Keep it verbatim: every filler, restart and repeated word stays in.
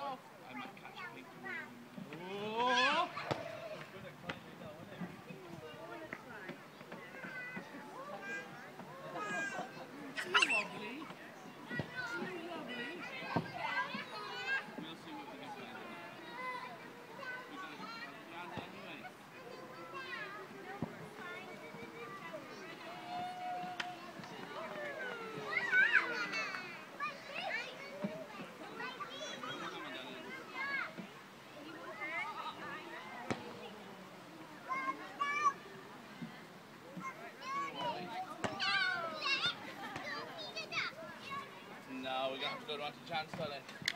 off. I might catch a pink. Oh! Too wobbly. Too wobbly. We'll see what we can find. We've got to go round it anyway. No, we're going to have to go around to Chance, darling.